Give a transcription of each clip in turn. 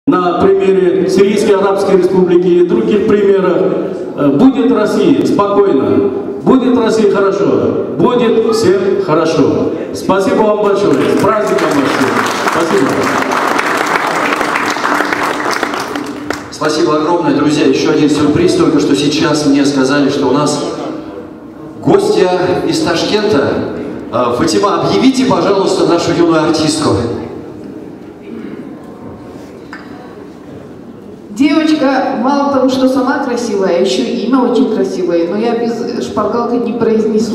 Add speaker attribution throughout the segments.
Speaker 1: На примере Сирийской Арабской Республики и других примерах. Будет Россия спокойно, будет Россия хорошо, будет всем хорошо. Спасибо вам большое, с праздником вас. Спасибо.
Speaker 2: Спасибо огромное, друзья. Еще один сюрприз. Только что сейчас мне сказали, что у нас гостья из Ташкента. Фатима, объявите, пожалуйста, нашу юную артистку.
Speaker 3: Девочка, мало того, что сама красивая, еще и имя очень красивое, но я без шпаргалки не произнесу.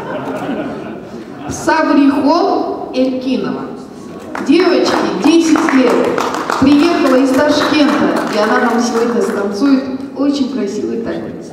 Speaker 3: Саврихон Элькинова. Девочке 10 лет. Приехала из Ташкента, и она нам сегодня станцует очень красивый танец.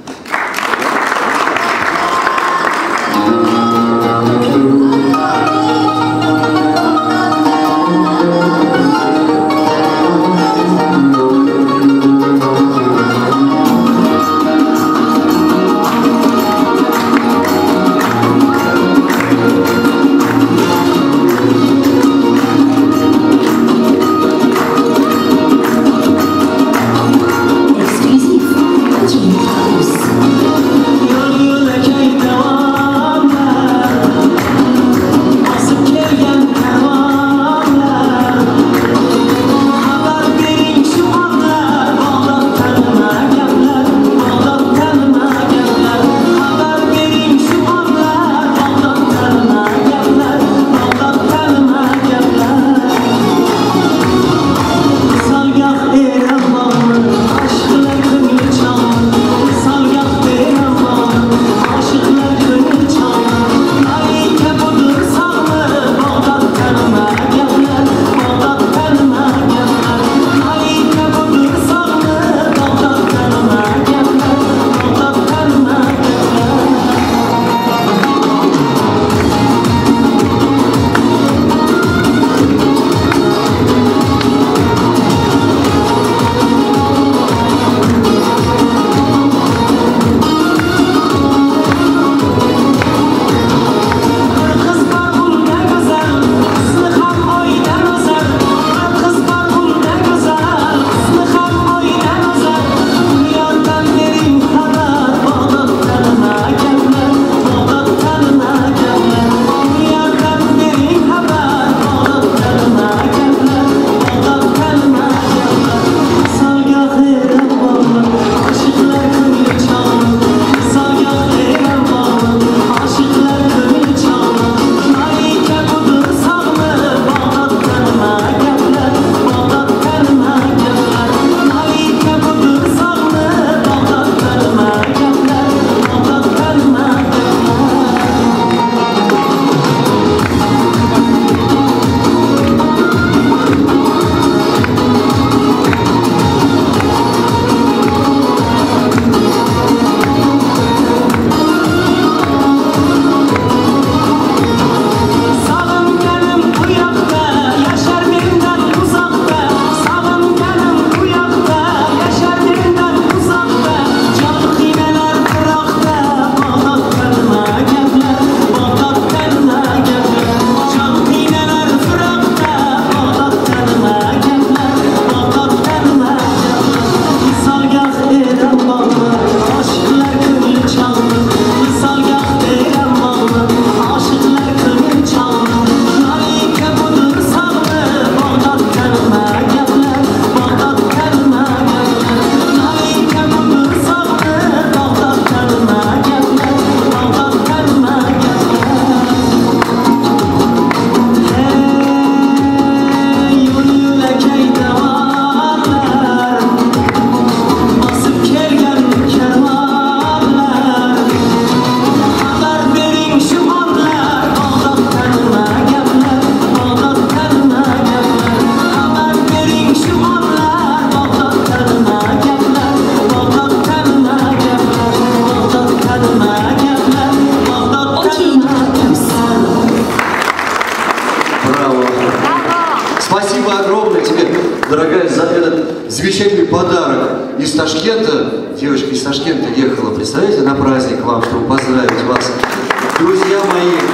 Speaker 2: Спасибо огромное тебе, дорогая, за этот замечательный подарок из Ташкента. Девочка из Ташкента ехала, представляете, на праздник к вам, чтобы поздравить вас. Друзья мои,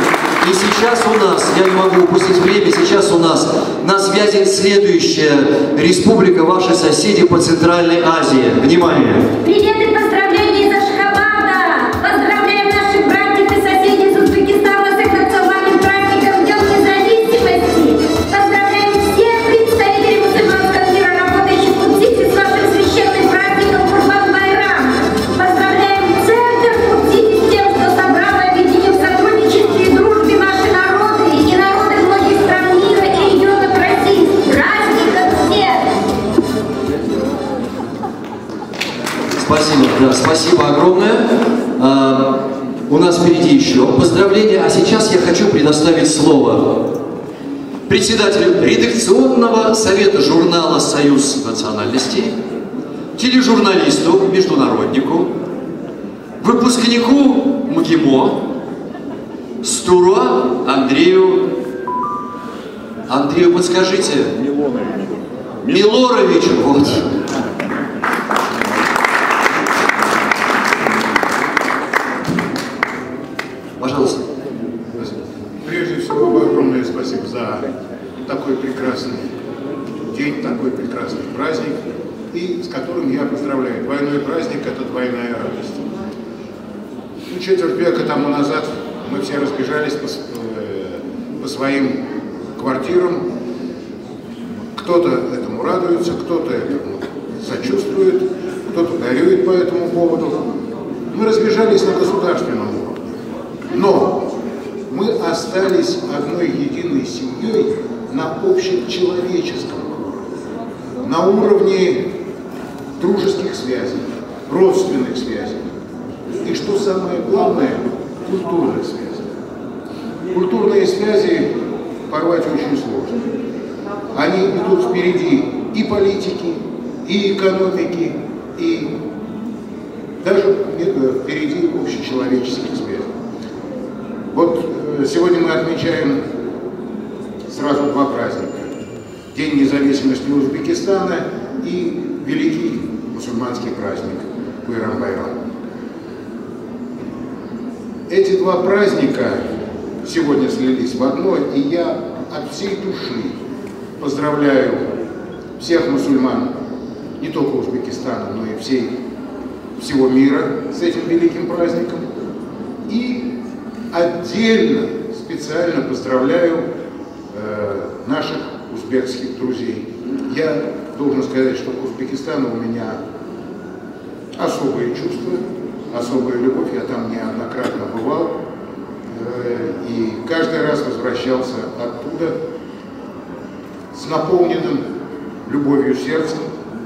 Speaker 2: И сейчас у нас, я не могу упустить время, сейчас у нас на связи следующая республика, ваши соседи по Центральной Азии. Внимание!
Speaker 4: Привет и поздравления из Ашхабада! Поздравляем наших братьев и соседей из Узбекистана с их национальным праздником Днем Независимости! Поздравляем всех представителей мусульманского мира, работающих в Удзите, с вашим священным праздником Курбан-Байрам! Поздравляем Центр Удзите с тем, что собрал и объединил в сотрудничестве и дружбе наши народы и народы многих стран мира и регионов России! С праздником всех!
Speaker 2: Спасибо, да, спасибо огромное. У нас впереди еще поздравления, а сейчас я хочу предоставить слово председателю редакционного совета журнала «Союз национальностей», тележурналисту, международнику, выпускнику МГИМО, Стуро Андрею, подскажите? Милоровичу, вот. Пожалуйста.
Speaker 5: Прежде всего, огромное спасибо за такой прекрасный день, такой прекрасный праздник, и с которым я поздравляю. Двойной праздник – это двойная радость. Четверть века тому назад мы все разбежались по своим квартирам. Кто-то этому радуется, кто-то этому сочувствует, кто-то горюет по этому поводу. Мы разбежались на государственном уровне. Но мы остались одной единой семьей на общечеловеческом уровне, на уровне дружеских связей, родственных связей. И что самое главное, культурных связей. Культурные связи порвать очень сложно. Они идут впереди и политики, и экономики, и даже впереди общечеловеческих связей. Вот сегодня мы отмечаем сразу два праздника. День независимости Узбекистана и великий мусульманский праздник Курбан-Байрам. Эти два праздника сегодня слились в одно, и я от всей души поздравляю всех мусульман, не только Узбекистана, но и всего мира с этим великим праздником. И отдельно, специально поздравляю наших узбекских друзей. Я должен сказать, что к Узбекистану у меня особые чувства, особая любовь. Я там неоднократно бывал и каждый раз возвращался оттуда с наполненным любовью сердцем,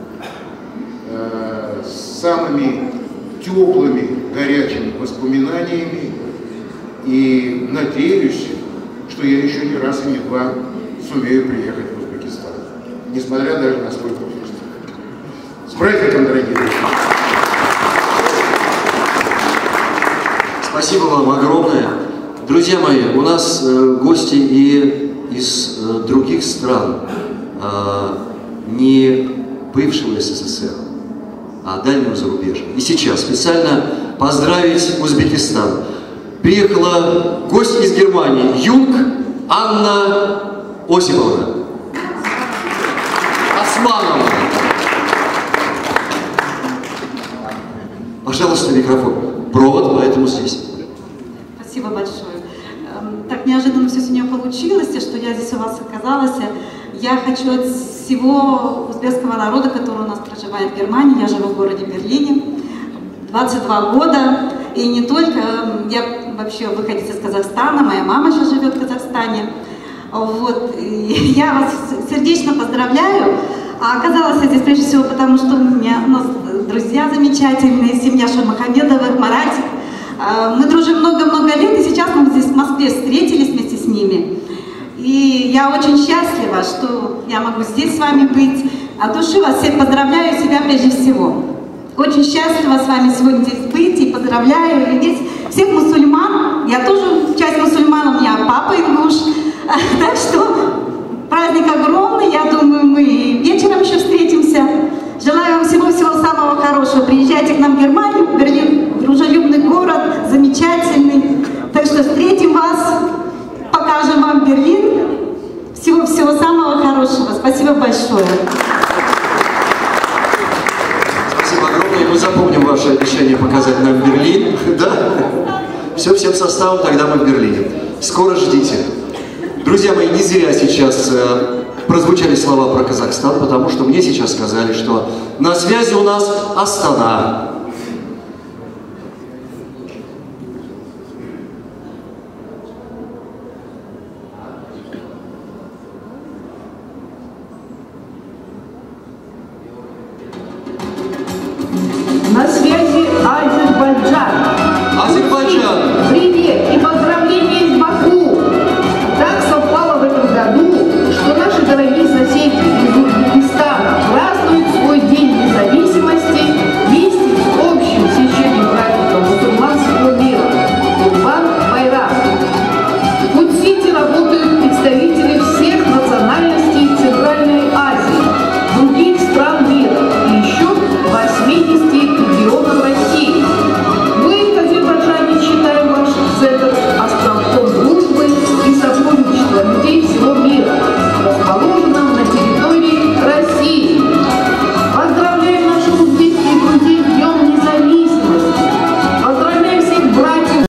Speaker 5: с самыми теплыми, горячими воспоминаниями. И надеюсь, что я еще не раз и не два сумею приехать в Узбекистан, несмотря даже на свой возраст. С праздником, дорогие друзья!
Speaker 2: Спасибо вам огромное. Друзья мои, у нас гости и из других стран, не бывшего СССР, а дальнего зарубежья. И сейчас специально поздравить Узбекистан. Приехала гость из Германии, Юнг Анна Осиповна. Османова. Пожалуйста, микрофон. Провод, поэтому здесь.
Speaker 6: Спасибо большое. Так неожиданно все сегодня получилось, что я здесь у вас оказалась. Я хочу от всего узбекского народа, который у нас проживает в Германии, я живу в городе Берлине, 22 года, и не только, я вообще выходец из Казахстана, моя мама сейчас живет в Казахстане. Вот, и я вас сердечно поздравляю. А оказалась я здесь прежде всего потому, что у нас друзья замечательные, семья Шамахамедовых, Маратик. Мы дружим много-много лет, и сейчас мы здесь в Москве встретились вместе с ними. И я очень счастлива, что я могу здесь с вами быть. От души вас всех поздравляю, себя прежде всего. Очень счастлива с вами сегодня здесь быть, и поздравляю. И здесь всех мусульман, я тоже часть мусульман, у меня папа ингуш. Так что праздник огромный, я думаю, мы вечером еще встретимся. Желаю вам всего-всего самого хорошего. Приезжайте к нам в Германию, Берлин, дружелюбный город, замечательный. Так что встретим вас Спасибо большое.
Speaker 2: Спасибо огромное. Мы запомним ваше обещание показать нам Берлин. Да? Все всем составом, тогда мы в Берлине. Скоро ждите. Друзья мои, не зря сейчас прозвучали слова про Казахстан, потому что мне сейчас сказали, что на связи у нас Астана.
Speaker 7: На связи Азербайджан.